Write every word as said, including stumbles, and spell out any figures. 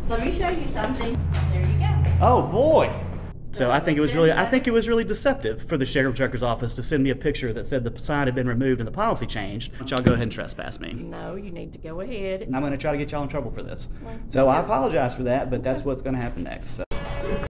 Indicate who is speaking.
Speaker 1: Let me show you something. There you go.
Speaker 2: Oh boy. So I think it was really, I think it was really deceptive for the sheriff director's office to send me a picture that said the sign had been removed and the policy changed. But y'all go ahead and trespass me.
Speaker 1: No, you need to go ahead.
Speaker 2: And I'm going to try to get y'all in trouble for this.
Speaker 1: Well,
Speaker 2: So I apologize for that, but that's what's going to happen next. So